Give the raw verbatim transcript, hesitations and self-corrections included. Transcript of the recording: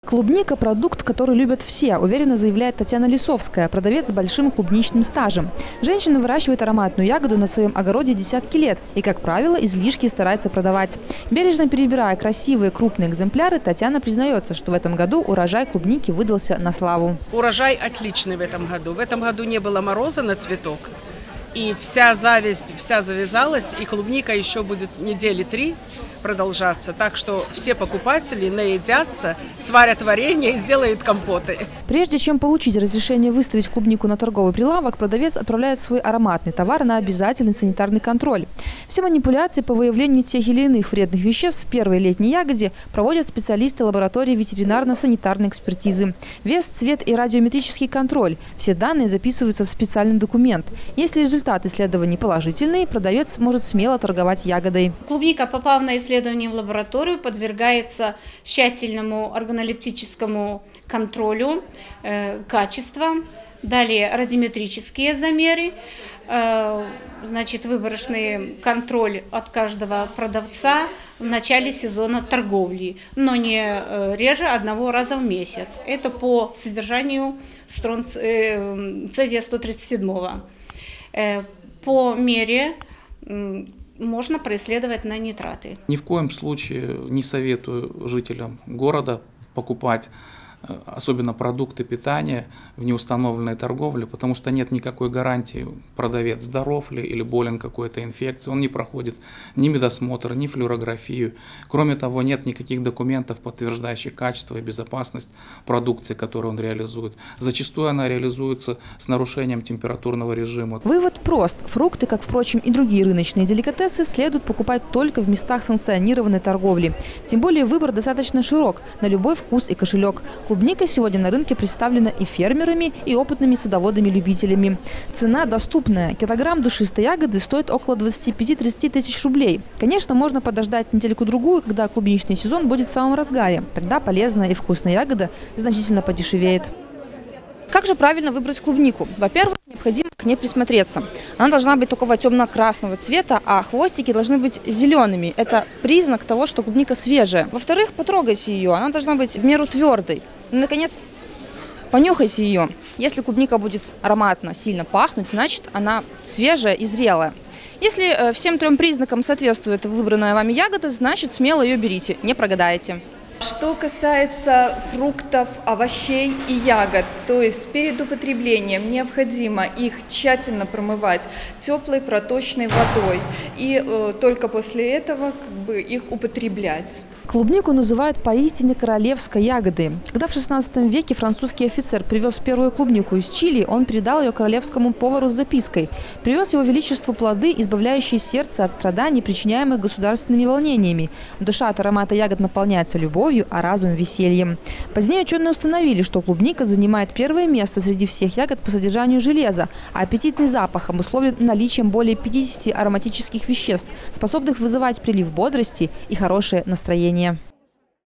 Клубника – продукт, который любят все, уверенно заявляет Татьяна Лисовская, продавец с большим клубничным стажем. Женщина выращивает ароматную ягоду на своем огороде десятки лет и, как правило, излишки старается продавать. Бережно перебирая красивые крупные экземпляры, Татьяна признается, что в этом году урожай клубники выдался на славу. Урожай отличный в этом году. В этом году не было мороза на цветок. И вся зависть, вся завязалась, и клубника еще будет недели три продолжаться. Так что все покупатели наедятся, сварят варенье и сделают компоты. Прежде чем получить разрешение выставить клубнику на торговый прилавок, продавец отправляет свой ароматный товар на обязательный санитарный контроль. Все манипуляции по выявлению тех или иных вредных веществ в первой летней ягоде проводят специалисты лаборатории ветеринарно-санитарной экспертизы. Вес, цвет и радиометрический контроль. Все данные записываются в специальный документ. Если результат исследований положительный, продавец может смело торговать ягодой. Клубника, попав на исследование в лабораторию, подвергается тщательному органолептическому контролю э, качества, далее радиометрические замеры, э, значит, выборочный контроль от каждого продавца в начале сезона торговли, но не э, реже одного раза в месяц. Это по содержанию стронц, э, цезия сто тридцать семь. Э, по мере э, можно происследовать на нитраты. Ни в коем случае не советую жителям города покупать особенно продукты питания в неустановленной торговле, потому что нет никакой гарантии, продавец здоров ли или болен какой-то инфекцией, он не проходит ни медосмотр, ни флюорографию. Кроме того, нет никаких документов, подтверждающих качество и безопасность продукции, которую он реализует. Зачастую она реализуется с нарушением температурного режима. Вывод прост. Фрукты, как, впрочем, и другие рыночные деликатесы, следует покупать только в местах санкционированной торговли. Тем более выбор достаточно широк, на любой вкус и кошелек. Клубника сегодня на рынке представлена и фермерами, и опытными садоводами-любителями. Цена доступная. Килограмм душистой ягоды стоит около двадцати пяти — тридцати тысяч рублей. Конечно, можно подождать недельку-другую, когда клубничный сезон будет в самом разгаре. Тогда полезная и вкусная ягода значительно подешевеет. Как же правильно выбрать клубнику? Во-первых, необходимо к ней присмотреться. Она должна быть такого темно-красного цвета, а хвостики должны быть зелеными. Это признак того, что клубника свежая. Во-вторых, потрогайте ее. Она должна быть в меру твердой. И, наконец, понюхайте ее. Если клубника будет ароматно, сильно пахнуть, значит, она свежая и зрелая. Если всем трем признакам соответствует выбранная вами ягода, значит, смело ее берите, не прогадаете. Что касается фруктов, овощей и ягод, то есть перед употреблением необходимо их тщательно промывать теплой проточной водой и э, только после этого как бы их употреблять. Клубнику называют поистине королевской ягодой. Когда в шестнадцатом веке французский офицер привез первую клубнику из Чили, он передал ее королевскому повару с запиской. Привез его величеству плоды, избавляющие сердце от страданий, причиняемых государственными волнениями. Душа от аромата ягод наполняется любовью, а разум – весельем. Позднее ученые установили, что клубника занимает первое место среди всех ягод по содержанию железа, а аппетитный запах обусловлен наличием более пятидесяти ароматических веществ, способных вызывать прилив бодрости и хорошее настроение.